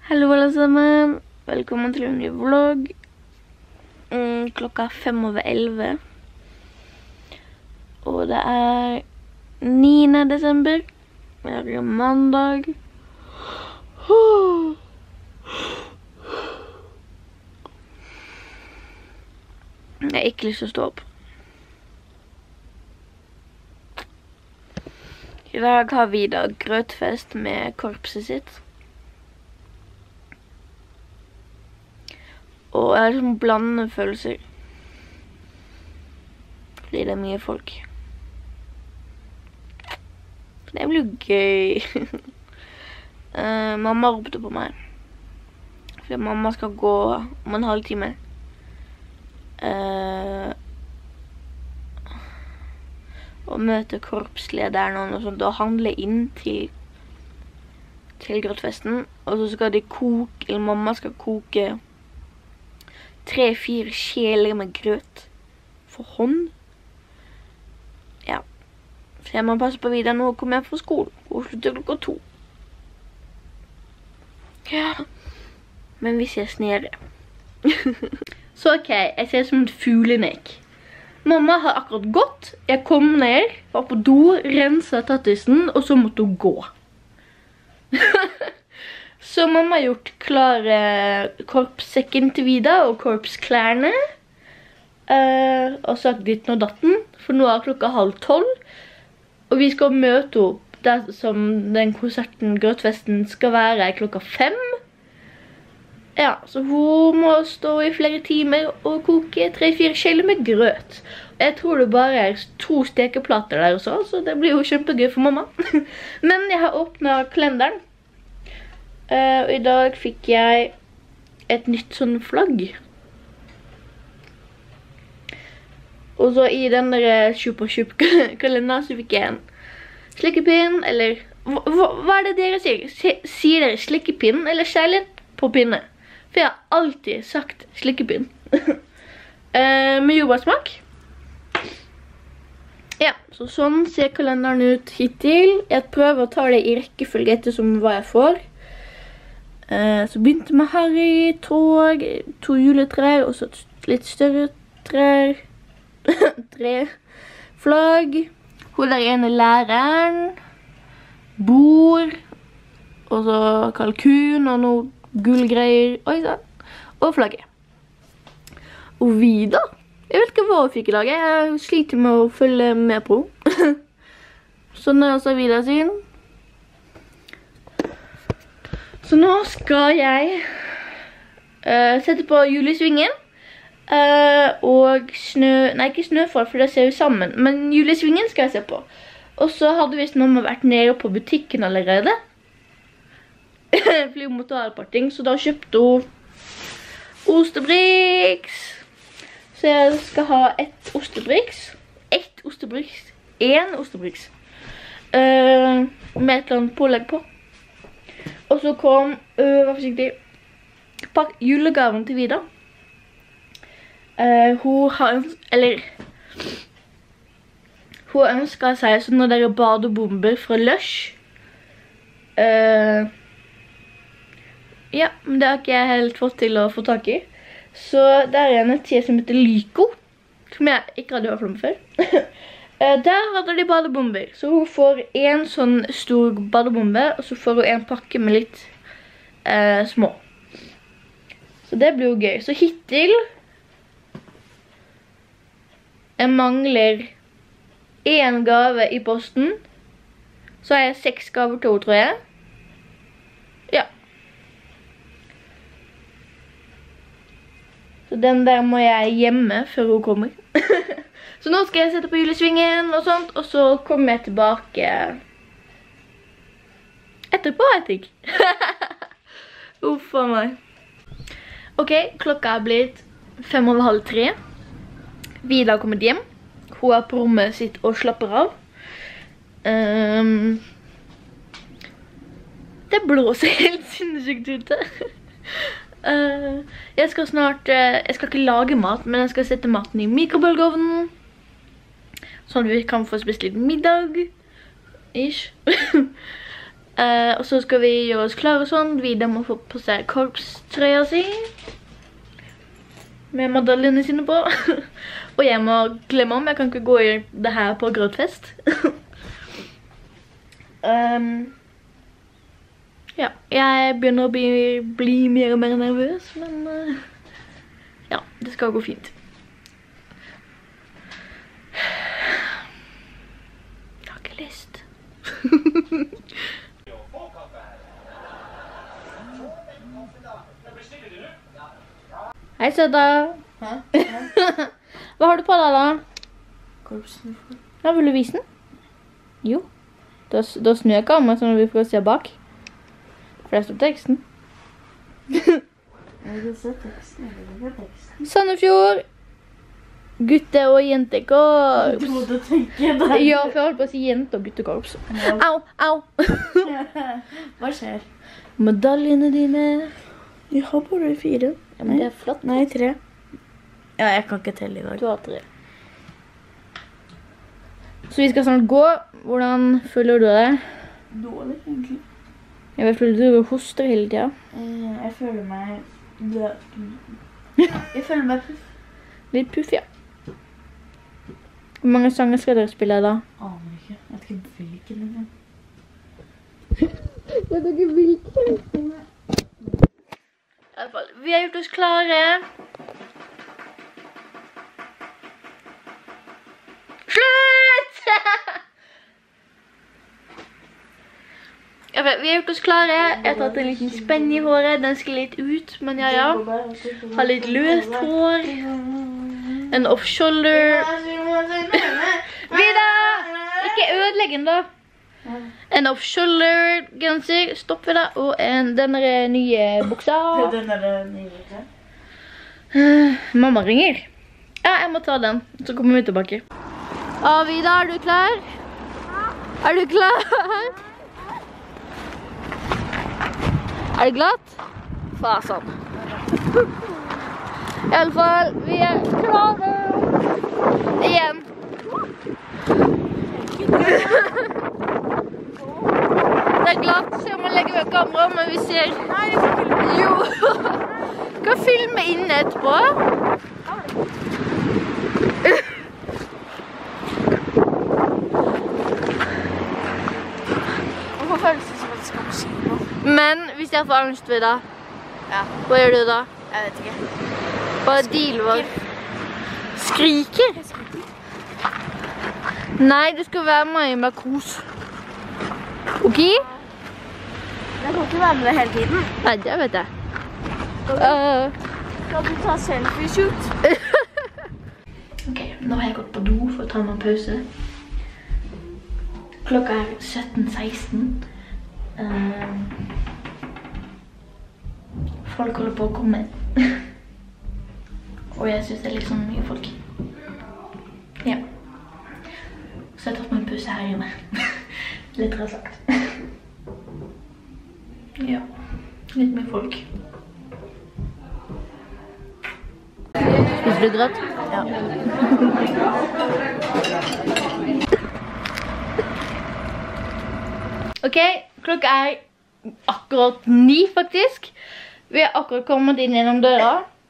Hallo alle sammen, velkommen til en ny vlogg. Klokka 11:05. Og det er 9. desember. Det er mandag. Jeg har ikke lyst til å stå opp. I dag har vi da grøtfest med korpset sitt. Og jeg har liksom blandende følelser. Fordi det er mye folk. Det blir jo gøy. Mamma ropte på meg. Fordi mamma skal gå om en halvtime. Og møte korpslederen og sånt, og handle inn til grøtfesten. Og så skal de koke, eller mamma skal koke 3-4 skjeler med grøt for hånd. Ja. Så jeg må passe på videre når hun kommer hjem fra skolen. Hun slutter klokka 2. Ja. Men vi ses nede. Så ok, jeg ser som et fuglenek. Mamma har akkurat gått. Jeg kom ned, var på do, renset tattisen, og så måtte hun gå. Så mamma har gjort klare korpssekken til Vida og korpsklærne. Og sagt ditt og datten, for nå er klokka 11:30. Og vi skal møte opp der som den konserten, grøtfesten, skal være klokka 5. Ja, så hun må stå i flere timer og koke 3-4 skjeller med grøt. Jeg tror det bare er 2 stekeplater der også, så det blir jo kjempegøy for mamma. Men jeg har åpnet kalenderen. Og i dag fikk jeg et nytt sånn flagg. Og så i den der Chupa-Chup-kalenderen så fikk jeg en slikkepinn, eller hva er det dere sier? Sier dere slikkepinn eller kjærlighet på pinne? For jeg har alltid sagt slikkepinn. Med jordbærsmak. Ja, så sånn ser kalenderen ut hittil. Jeg prøver å ta det i rekkefølge etter som hva jeg får. Så begynte med Harry, tog, 2 juletrær, og så litt større trær, 3 flagg, hun der ene læreren, bord, og så kalkun og noe gullgreier, oi sann, og flagget. Og Vida, jeg vet ikke hva hun fikk i dag, jeg sliter med å følge med på. Sånn er også Vida sin. Så nå skal jeg sette på julesvingen og ikke snøfall, for det ser vi sammen, men julesvingen skal jeg se på. Og så hadde visst mamma vært nede på butikken allerede, fordi hun måtte ha et par ting, så da kjøpte hun ostebriks. Så jeg skal ha 1 ostebriks, med et eller annet pålegg på. Og så kom, vær forsiktig, julegaven til Vida. Hun ønsket seg sånne der badebomber fra Lush. Ja, men det har ikke jeg helt fått til å få tak i. Så der er en nettside som heter Lyko, som jeg ikke hadde hørt om før. Der hadde de badebomber, så hun får en sånn stor badebombe, og så får hun en pakke med litt små. Så det blir jo gøy. Så hittil, jeg mangler 1 gave i posten, så har jeg 6 gaver til henne, tror jeg. Ja. Så den der må jeg gjemme før hun kommer. Så nå skal jeg sette på julesvingen og sånt, og så kommer jeg tilbake etterpå, jeg tenker. Uff av meg. Ok, klokka er blitt 2:55. Vida har kommet hjem. Hun er på rommet sitt og slapper av. Det blåser helt sinnssykt ute. Jeg skal ikke lage mat, men jeg skal sette maten i mikrobølgeovnen. Sånn at vi kan få spist litt middag. Ish. Og så skal vi gjøre oss klare og sånn. Vida må få på seg korpstrøya si. Med medaljene sine på. Og jeg må glemme om, jeg kan ikke gå i det her på grøtfest. Ja, jeg begynner å bli mer og mer nervøs, men ja, det skal gå fint. Jeg har ikke lyst. Hei, søta. Hæ? Hva har du på deg da? Korpsuniform. Ja, vil du vise den? Jo. Da snur jeg ikke av meg sånn at vi får se bak. For det står teksten. Jeg vil se teksten, jeg vil se teksten. Sandefjord. Gutte- og jentekorps. Du måtte tenke deg. Ja, for jeg holdt på å si jente- og guttekorps. Au, au. Hva skjer? Medaljene dine. Jeg har bare 4. Ja, men det er flott. Nei, 3. Ja, jeg kan ikke telle i dag. Du har 3. Så vi skal snart gå. Hvordan føler du det? Dårlig, egentlig. Jeg føler du hoster hele tiden. Jeg føler meg Jeg føler meg puff. Litt puff, ja. Hvor mange sanger skal dere spille da? Aner ikke. Jeg vet ikke hvilken engang. Jeg vet ikke hvilken. I alle fall, vi har gjort oss klare. Slutt! Vi har gjort oss klare. Jeg har tatt en liten spenn i håret. Den skal litt ut, men ja. Har litt løst hår. En off-shoulder. Vida! Ikke ødelegg den da. En off-shoulder genser, stopp ved det, og denne nye buksa. Den er det nye buksa. Mamma ringer. Ja, jeg må ta den, så kommer vi tilbake. Vida, er du klar? Er du klar? Er det glatt? Fasan. I alle fall, vi er klare. Igjen. Det er glatt, så jeg må legge ved kamera, men vi ser... Nei, jeg kan filme. Jo. Kan filme inne etterpå. Hvorfor føles det som at det skal på ski nå? Men hvis jeg får angst ved det, hva gjør du da? Jeg vet ikke. Hva er dealen vår? Skriker? Nei, du skal være med i kos. Ok? Jeg kan ikke være med deg hele tiden. Nei, det vet jeg. Skal du ta selfie-shoot? Ok, nå har jeg gått på do for å ta meg en pause. Klokka er 17:16. Folk holder på å komme. Og jeg synes det er litt sånn mye folk. Ja. Så jeg har tatt meg en pause her inne. Litt rett sagt. Ja, litt mye folk. Spiser du grøt? Ja. Ok, klokka er akkurat 9 faktisk. Vi har akkurat kommet inn gjennom døra.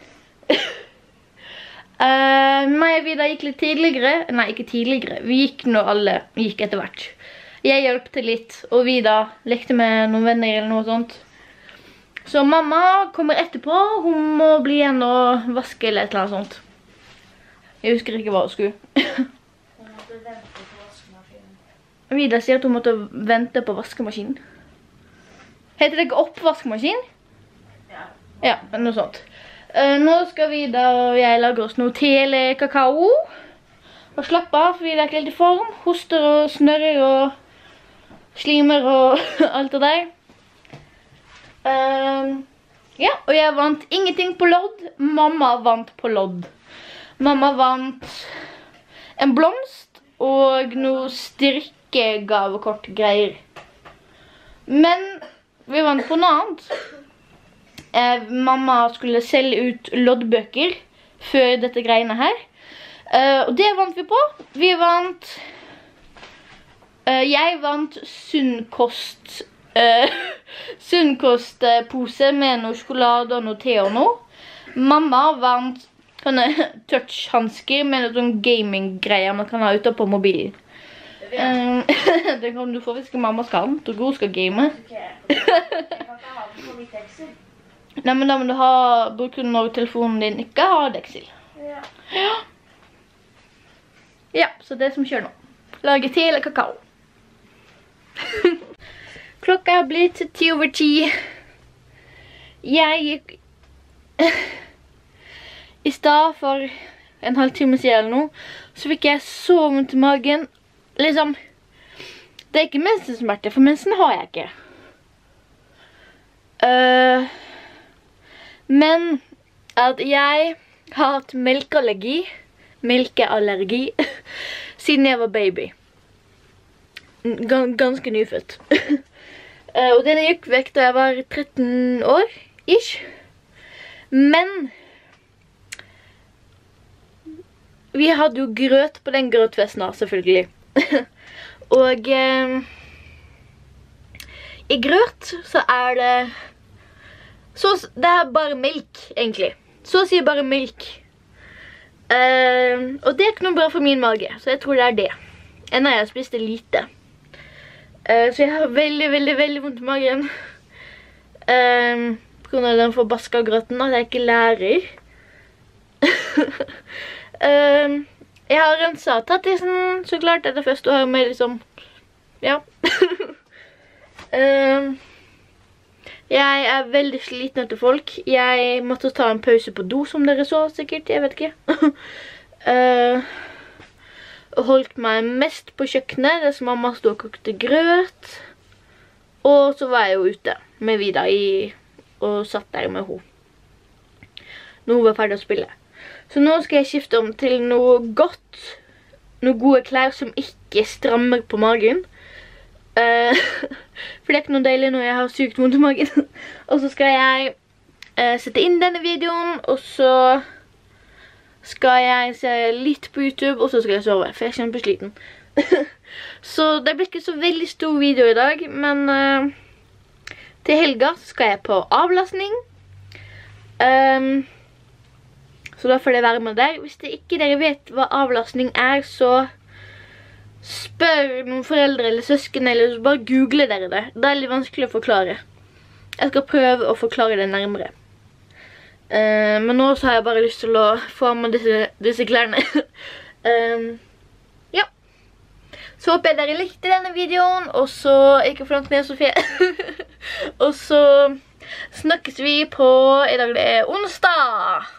Meg og Vida gikk litt tidligere. Nei, ikke tidligere. Vi gikk når alle gikk etter hvert. Jeg hjalp til litt, og Vida lekte med noen venner eller noe sånt. Så mamma kommer etterpå. Hun må bli igjen og vaske eller et eller annet sånt. Jeg husker ikke hva hun skulle. Hun måtte vente på vaskemaskinen. Vida sier at hun måtte vente på vaskemaskinen. Heter det ikke oppvaskmaskin? Ja. Ja, noe sånt. Nå skal Vida og jeg lage oss noe te eller kakao. Og slappe av, for Vida er ikke helt i form. Hoster og snørrer og slimer og alt det der. Ja, og jeg vant ingenting på lodd. Mamma vant på lodd. Mamma vant en blomst og noe styrkegavekort greier. Men vi vant på noe annet. Mamma skulle selge ut loddbøker før dette greiene her. Og det vant vi på. Vi vant... jeg vant Sunnkost Sunnkostpose med noe sjokolade og noe te og noe. Mamma vant touch-handsker med noen sånn gaming-greier man kan ha ute på mobilen. Det kan du få hvis ikke mamma skal. Tror hun skal game. Jeg kan ikke ha den på mitt Excel. Nei, men da må du bruke når telefonen din ikke har Excel. Ja. Ja, så det som skjer nå. Lage te eller kakao. Klokka er blitt 10:10. Jeg gikk i stad for en halvtime siden eller noe, så fikk jeg så vondt i magen. Liksom, det er ikke mensensmerte, for mensen har jeg ikke. Men at jeg har hatt melkeallergi, siden jeg var baby. Ganske nyfødt. Og den gikk vekk da jeg var 13 år, ish. Men vi hadde jo grøt på den grøtfesten da, selvfølgelig. Og i grøt så er det det er bare melk, egentlig. Så å si bare melk. Og det er ikke noe bra for min mage, så jeg tror det er det. Enda jeg spiste lite. Så jeg har veldig, veldig, veldig vondt i magen. På grunn av den forbaska grøten at jeg ikke lærer. Jeg har renset tattisen, så klart det er det første å høre med liksom, ja. Jeg er veldig sliten etter folk. Jeg måtte ta en pause på do, som dere så sikkert, jeg vet ikke. Og holdt meg mest på kjøkkenet, det som mamma stod og kokte grøt. Og så var jeg jo ute med Vida og satt der med henne. Når hun var ferdig å spille. Så nå skal jeg skifte om til noe godt, noen gode klær som ikke strammer på magen. For det er ikke noe deilig når jeg har sykt vondt i magen. Og så skal jeg sette inn denne videoen, og så skal jeg se litt på YouTube, og så skal jeg sove, for jeg er kjempesliten. Så det blir ikke så veldig stor video i dag, men til helga skal jeg på avlastning. Så da får det være med der. Hvis dere vet hva avlastning er, så spør noen foreldre eller søsken, eller så bare google dere det. Det er litt vanskelig å forklare. Jeg skal prøve å forklare det nærmere. Men nå så har jeg bare lyst til å få med disse klærne. Ja. Så håper jeg dere likte denne videoen, og så ikke forlangt ned Sofie. Og så snakkes vi på, i dag det er onsdag.